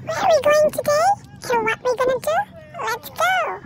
Where are we going today? And what we're gonna do? Let's go!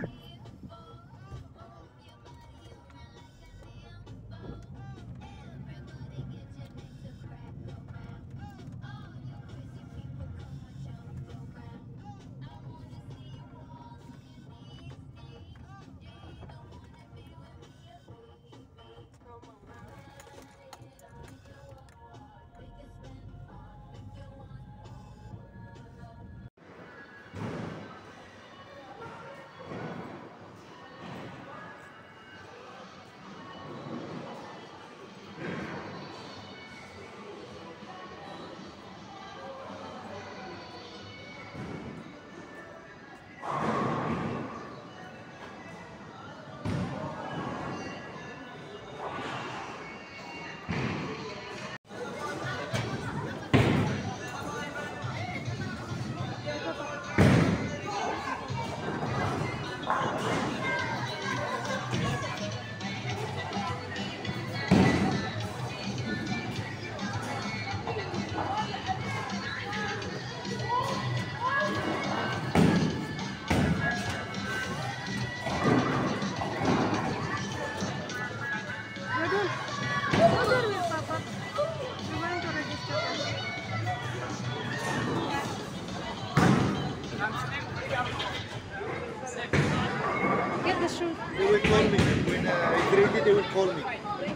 Get the shoe. They will call me. When it's ready, they will call me.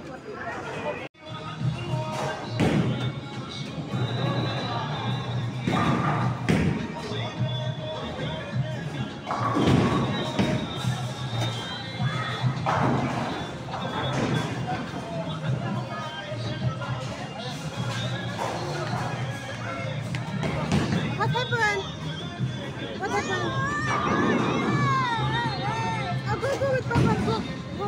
What happened? What happened? Oh, go with Papa. Go.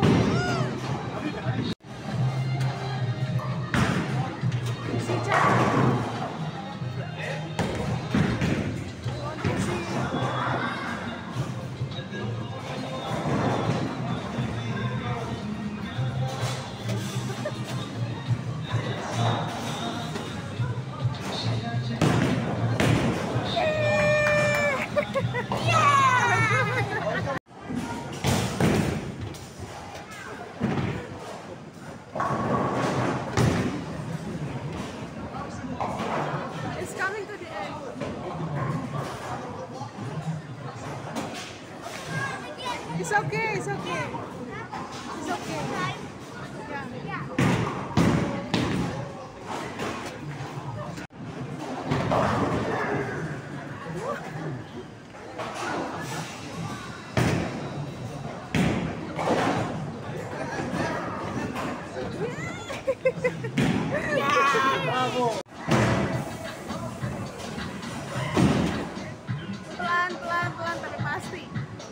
See, Jack. It's coming to the end. It's okay, it's okay. It's okay. Yeah. Bravo! Pelan, tapi pasti.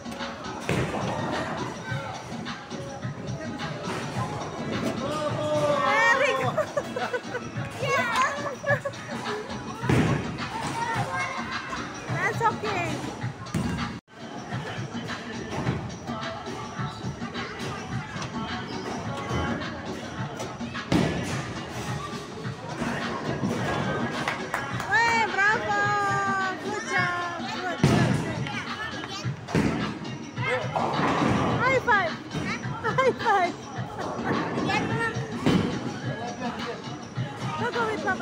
Very good. Yeah. That's okay. Hey, bravo. Good job. Good. High five. High five. Go with Papa.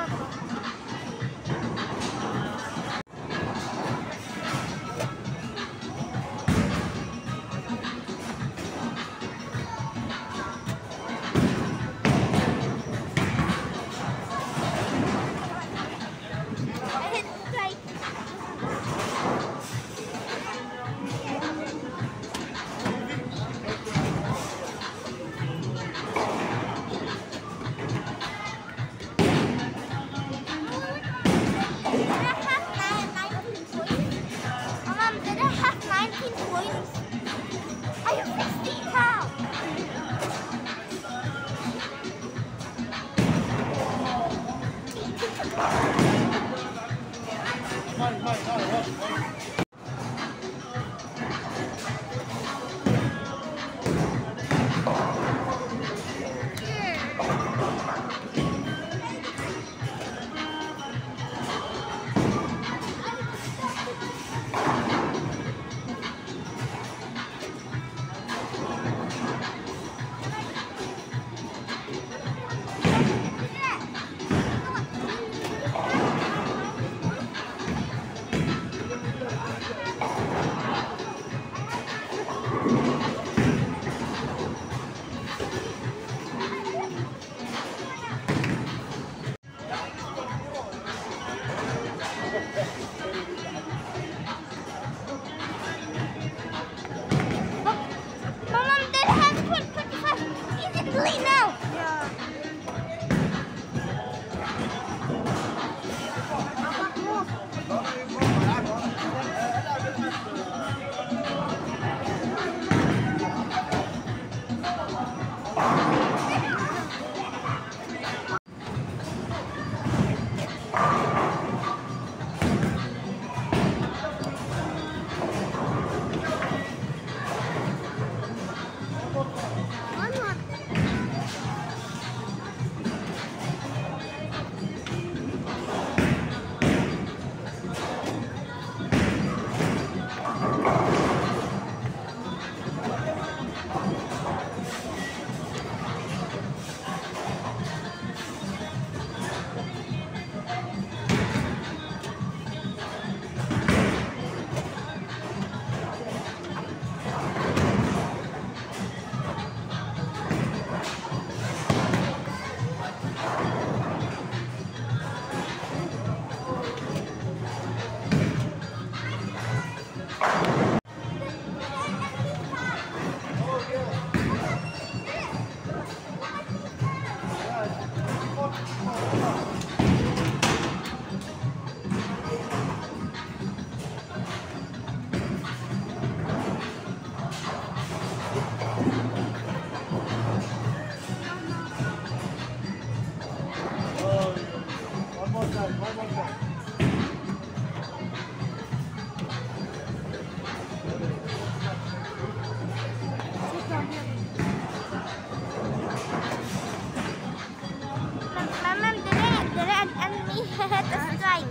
enemy hit a strike.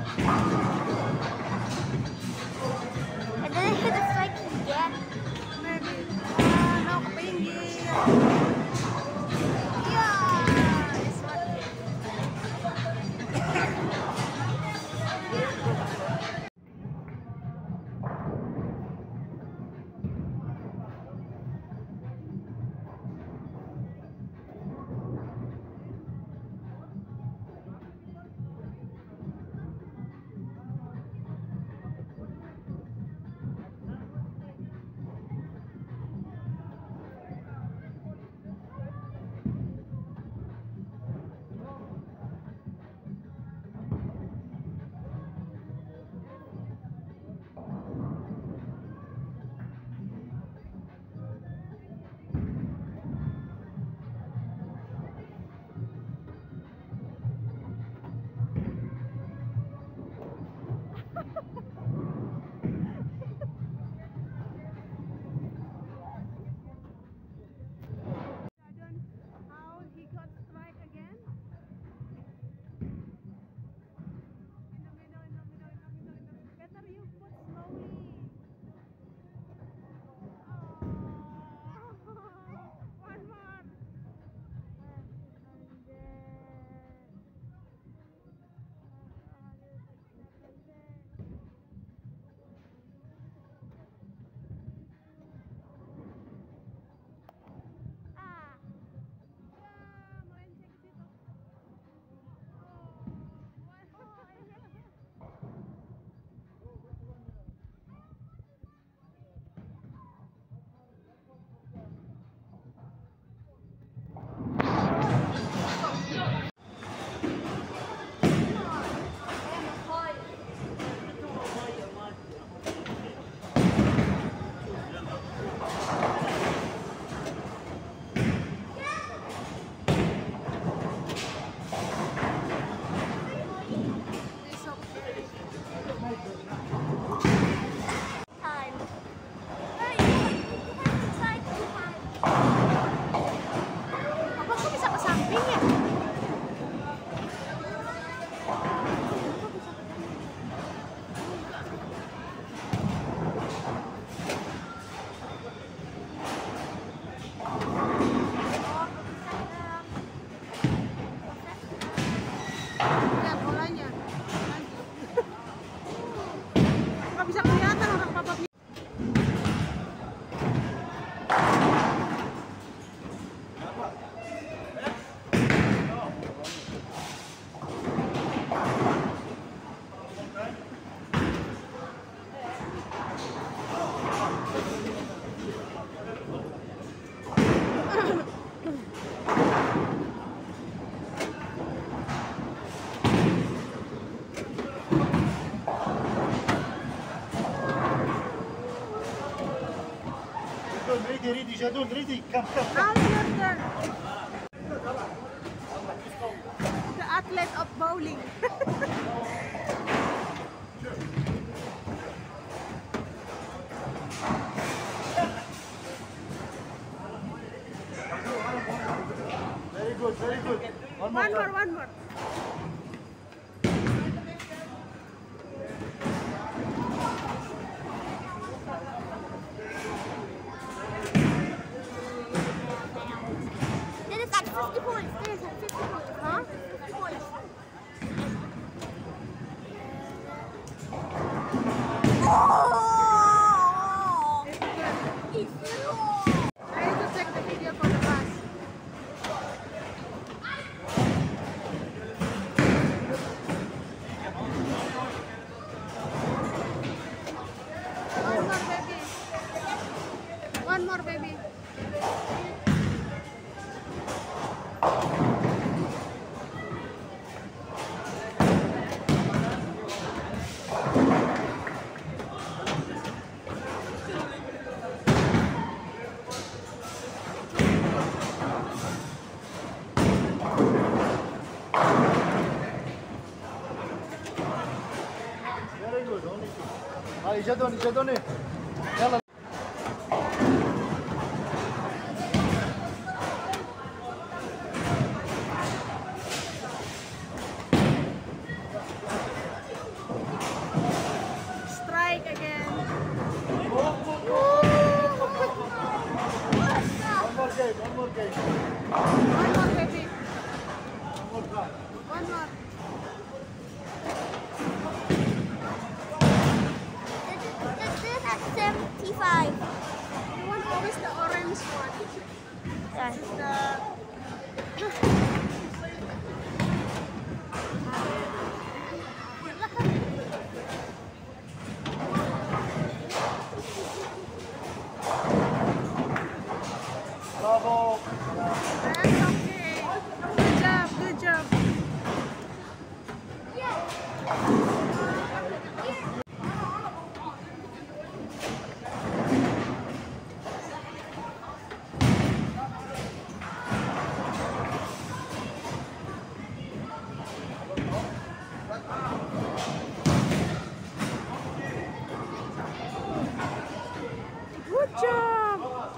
And then it hit a strike again. Maybe. No, kapinggir. Yeah, it's working. How he got strike again? In the middle. Better you put slowly. Oh, one more. Ah, Ya, melenceng ke situ. It's okay. time. Hey, you have to try two times. Abang kok bisa ke samping ya? Lihat bolanya. Nggak bisa kelihatan orang babaknya. Ready, Jadon, ready. Come. Now your turn. The athlete of bowling. Very good. One One more. Then it's at 50 points. Then it's at 50 points. Huh? 50 points. Oh! It's long. I need to check the video for the pass. One more, baby. Very good. Only two. Jadon. Yalla. One more. This is at 75. You want always the orange one. Yeah. This is the... Bravo. That's okay. Good job, good job. Good job.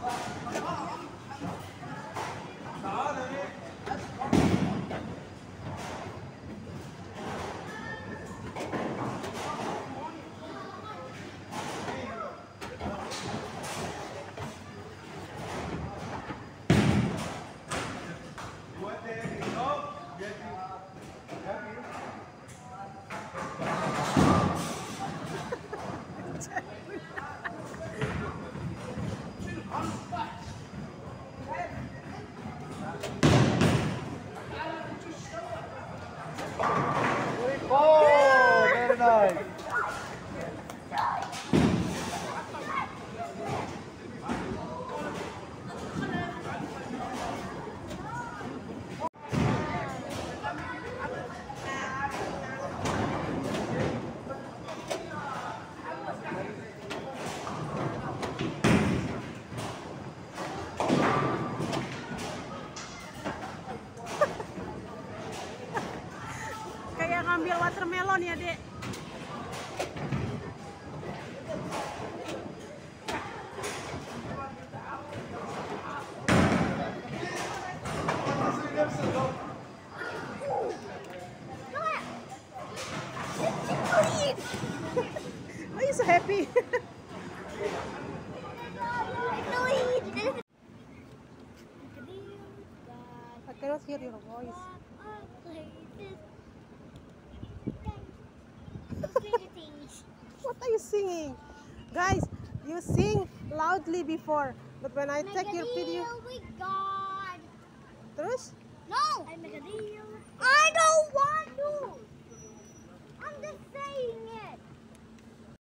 Oh, very nice. Kayak ngambil watermelon ya, Dek. Why are you so happy? I cannot hear your voice. What are you singing? Guys, you sing loudly before, but when I take your video...